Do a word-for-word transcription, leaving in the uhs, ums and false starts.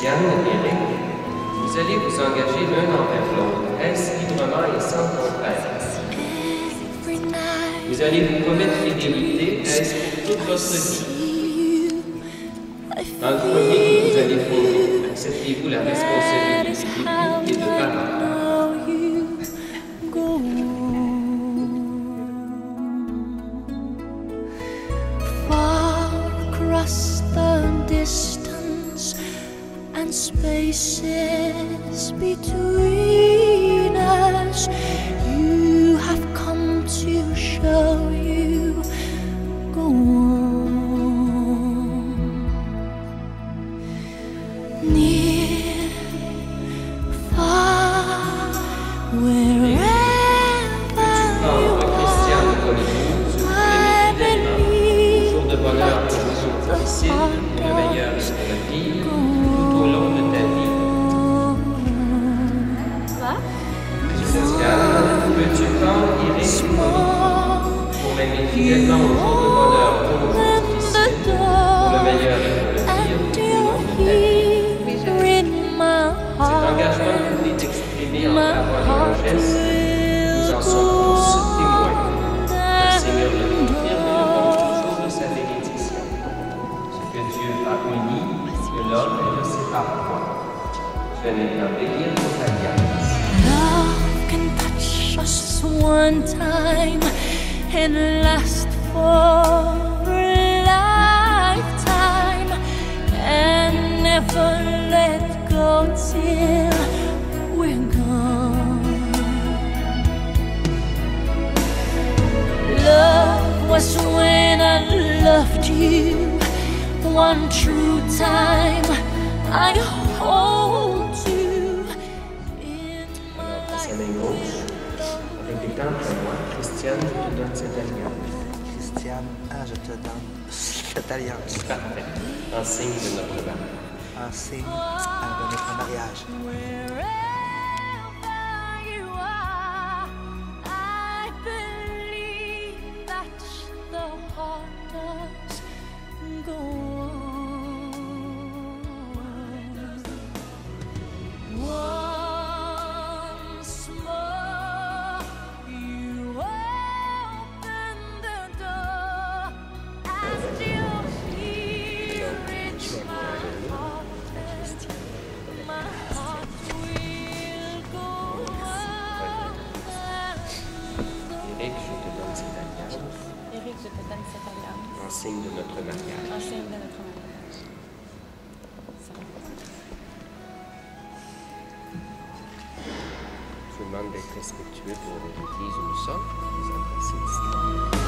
Christiane, Eric, vous allez vous engager l'un envers l'autre, est-ce librement et sans contrainte. Vous allez vous promettre fidélité, est-ce pour toute votre vie. Dans le foyer que vous allez fonder, acceptez-vous la responsabilité d'époux et de parents. Distance and spaces between us, you have come to show you go on. Near, far, wherever you are, I believe jour de bonheur pour les jours difficiles, le meilleur est pour la vie, tout au long de ta vie. Christiane, peux-tu prendre Eric pour m'aimer fidèlement au jour de bonheur pour les jours difficiles, pour le meilleur et pour le pire, tout au long de ta vie. Cet engagement que vous exprimé en paroles et en gestes, nous en sommes tous témoins. Que le Seigneur le confirme et le donne toujours de sa bénédiction. Ce que Dieu a uni, que l'homme ne le sépare point. Je vais maintenant bénir votre alliance. Love can touch us one time and last for a lifetime and never let go till we're gone. Love was when I loved you one true time. I hold you in Alors, à sa main gauche, avec des temps à moi, Christiane, je te donne cette alliance. Christiane, ah, je te donne cette alliance Parfait. En signe de notre mariage. en signe de notre mariage. wherever you are. I believe that the heart does go on. Once more, you open the door as you hear it, my heart, my heart will go on. Eric, je te donne cette alliance Eric, je te donne cette alliance en signe de notre mariage. en signe de notre mariage. Ça va. Je vous demande d'être respectueux pour l'église où nous sommes. Vous embrassez ici.